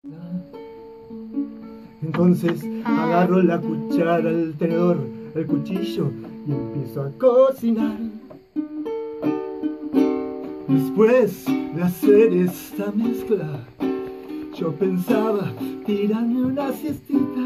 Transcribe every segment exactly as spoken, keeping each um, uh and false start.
Entonces agarro la cuchara, el tenedor, el cuchillo y empiezo a cocinar. Después de hacer esta mezcla, yo pensaba tirarme una siestita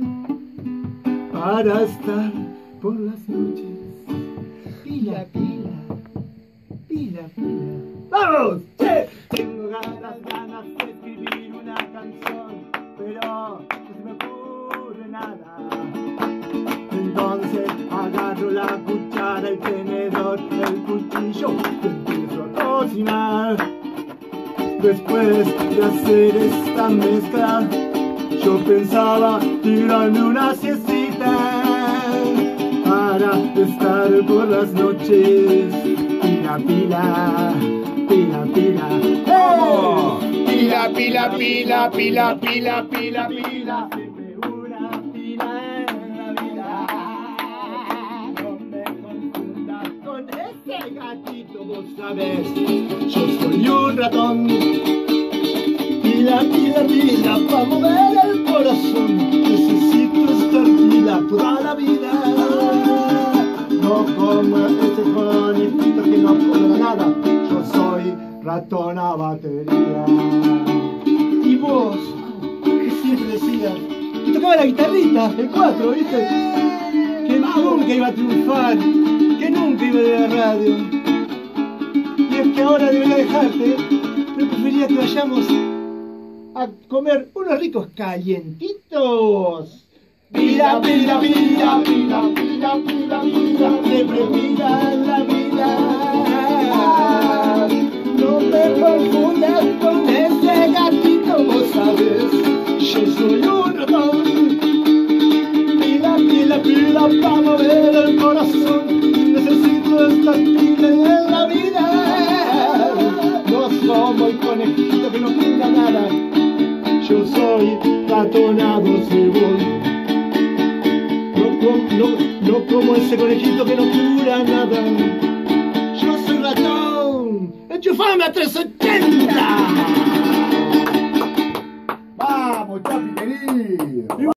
para estar por las noches. Pila, pila, pila, pila. ¡Vamos! ¡Che! Tengo ganas, ganas de escribir una canción, pero no se me ocurre nada. Entonces agarro la cuchara, el tenedor, el cuchillo y empiezo a cocinar. Después de hacer esta mezcla, yo pensaba tirarme una siestita para estar por las noches. Pila, pila, pila, pila. ¡Hey! Pila, pila, pila, pila, pila, pila, pila. Siempre una pila en la vida. No me confundas con ese gatito, vos sabés, yo soy un ratón. Pila, pila, pila, para mover el corazón. Necesito estar pila toda la vida. No como ese conejito que no come nada. Yo soy ratón a batería. Y vos, que siempre decías que tocaba la guitarrita, el cuatro, ¿viste? Que nunca iba a triunfar, que nunca iba a ir a la radio. Y es que ahora debería dejarte, pero preferiría que vayamos a comer unos ricos calientitos. Pila, pila, pila, pila, pila, pila, pila, siempre pila en la vida. No me confundas con ese gatito, vos sabes, yo soy un ratón. Pila, pila, pila, para mover el corazón, necesito estar pila en la vida. No somos el conejito que no cura nada, yo soy ratonado según. No, no como ese conejito que no cura nada. Yo soy ratón. ¡Enchufame a trescientos ochenta! ¡Vamos, chapo!